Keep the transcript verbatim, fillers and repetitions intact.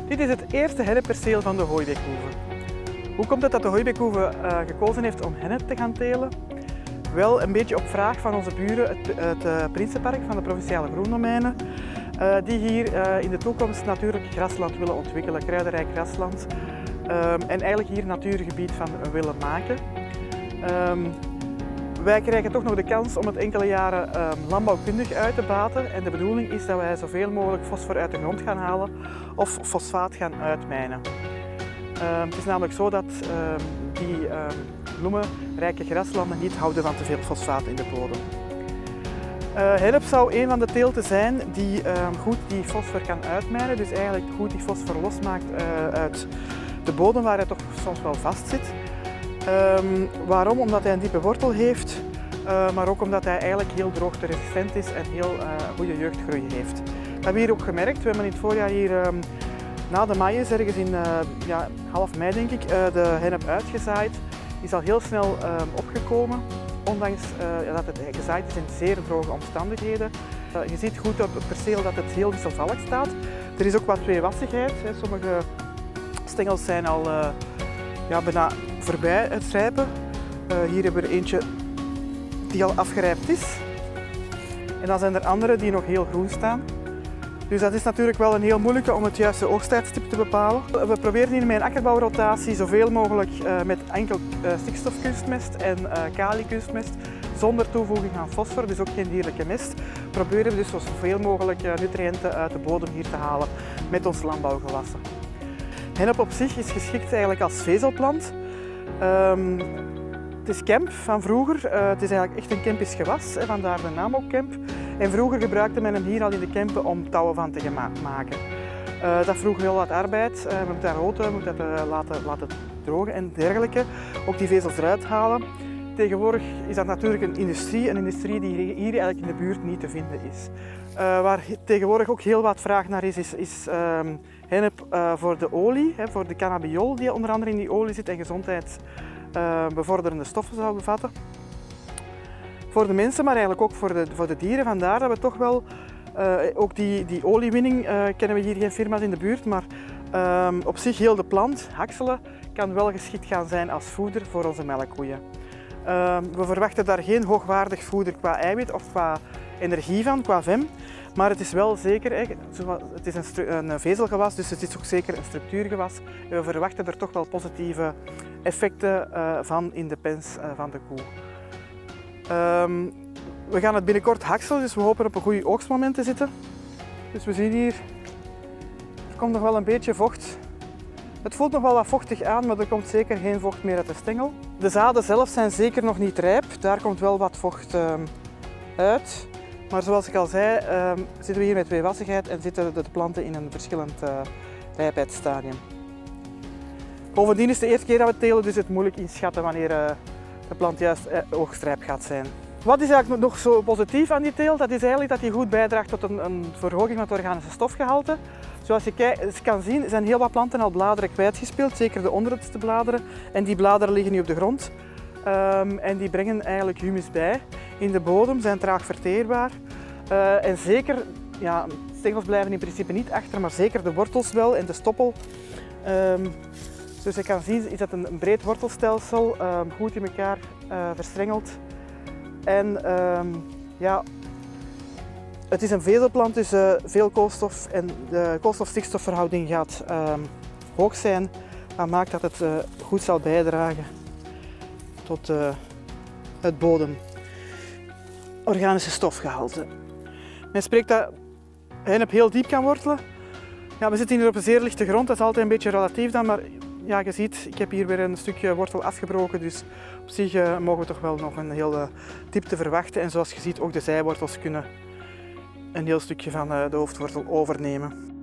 Dit is het eerste hennepperceel van de Hooibeekhoeve. Hoe komt het dat de Hooibeekhoeve uh, gekozen heeft om hennep te gaan telen? Wel een beetje op vraag van onze buren, het, het uh, Prinsenpark van de Provinciale Groendomeinen, uh, die hier uh, in de toekomst natuurlijk grasland willen ontwikkelen, kruidenrijk grasland, um, en eigenlijk hier natuurgebied van willen maken. Um, Wij krijgen toch nog de kans om het enkele jaren um, landbouwkundig uit te baten en de bedoeling is dat wij zoveel mogelijk fosfor uit de grond gaan halen of fosfaat gaan uitmijnen. Um, het is namelijk zo dat um, die um, bloemenrijke graslanden niet houden van te veel fosfaat in de bodem. Uh, hennep zou een van de teelten zijn die um, goed die fosfor kan uitmijnen, dus eigenlijk goed die fosfor losmaakt uh, uit de bodem waar hij toch soms wel vast zit. Um, waarom? Omdat hij een diepe wortel heeft, uh, maar ook omdat hij eigenlijk heel droogteresistent is en heel uh, goede jeugdgroei heeft. Dat hebben we hier ook gemerkt. We hebben in het voorjaar hier um, na de maïs, ergens in uh, ja, half mei denk ik, uh, de hennep uitgezaaid. Die is al heel snel um, opgekomen, ondanks uh, dat het gezaaid is in zeer droge omstandigheden. Uh, je ziet goed op het perceel dat het heel wisselvallig staat. Er is ook wat tweewassigheid. Hè. Sommige stengels zijn al uh, ja, bijna voorbij het rijpen. Uh, hier hebben we er eentje die al afgerijpt is. En dan zijn er andere die nog heel groen staan. Dus dat is natuurlijk wel een heel moeilijke om het juiste oogsttijdstip te bepalen. We proberen hier met een akkerbouwrotatie zoveel mogelijk uh, met enkel uh, stikstofkunstmest en uh, kalikunstmest, zonder toevoeging van fosfor, dus ook geen dierlijke mest, proberen we dus zoveel mogelijk uh, nutriënten uit de bodem hier te halen met ons landbouwgewassen. Hennep op zich is geschikt eigenlijk als vezelplant. Um, het is kemp van vroeger. Uh, het is eigenlijk echt een kempisch gewas, hè, vandaar de naam ook kemp. En vroeger gebruikte men hem hier al in de kempen om touwen van te maken. Uh, dat vroeg heel wat arbeid. Uh, we moeten dat roten, we moeten dat uh, laten, laten drogen en dergelijke. Ook die vezels eruit halen. Tegenwoordig is dat natuurlijk een industrie, een industrie die hier eigenlijk in de buurt niet te vinden is. Uh, waar tegenwoordig ook heel wat vraag naar is, is, is um, hennep uh, voor de olie, hè, voor de cannabiol die onder andere in die olie zit en gezondheidsbevorderende uh, stoffen zou bevatten. Voor de mensen, maar eigenlijk ook voor de, voor de dieren. Vandaar dat we toch wel, uh, ook die, die oliewinning, uh, kennen we hier geen firma's in de buurt, maar uh, op zich heel de plant, hakselen, kan wel geschikt gaan zijn als voeder voor onze melkkoeien. Uh, we verwachten daar geen hoogwaardig voeder qua eiwit of qua energie van, qua vem. Maar het is wel zeker, het is een, een vezelgewas, dus het is ook zeker een structuurgewas. En we verwachten er toch wel positieve effecten uh, van in de pens uh, van de koe. Um, we gaan het binnenkort hakselen, dus we hopen op een goed oogstmoment te zitten. Dus we zien hier, er komt nog wel een beetje vocht. Het voelt nog wel wat vochtig aan, maar er komt zeker geen vocht meer uit de stengel. De zaden zelf zijn zeker nog niet rijp, daar komt wel wat vocht um, uit. Maar zoals ik al zei, um, zitten we hier met tweewassigheid en zitten de planten in een verschillend uh, rijpheidsstadium. Bovendien is het de eerste keer dat we telen, dus het is moeilijk inschatten wanneer uh, de plant juist uh, oogstrijp gaat zijn. Wat is eigenlijk nog zo positief aan die teelt? Dat is eigenlijk dat die goed bijdraagt tot een, een verhoging van het organische stofgehalte. Zoals je kan zien zijn heel wat planten al bladeren kwijtgespeeld, zeker de onderste bladeren. En die bladeren liggen nu op de grond. Um, en die brengen eigenlijk humus bij in de bodem, zijn traag verteerbaar. Uh, en zeker, ja, stengels blijven in principe niet achter, maar zeker de wortels wel en de stoppel. Um, zoals je kan zien is dat een, een breed wortelstelsel, um, goed in elkaar uh, verstrengeld. En um, ja, het is een vezelplant, dus uh, veel koolstof en de koolstof-stikstofverhouding gaat um, hoog zijn. Dat maakt dat het uh, goed zal bijdragen tot uh, het bodem organische stofgehalte. Men spreekt dat hennep heel diep kan wortelen. Ja, we zitten hier op een zeer lichte grond, dat is altijd een beetje relatief dan, maar ja, je ziet, ik heb hier weer een stukje wortel afgebroken, dus op zich uh, mogen we toch wel nog een hele diepte verwachten. En zoals je ziet, ook de zijwortels kunnen een heel stukje van uh, de hoofdwortel overnemen.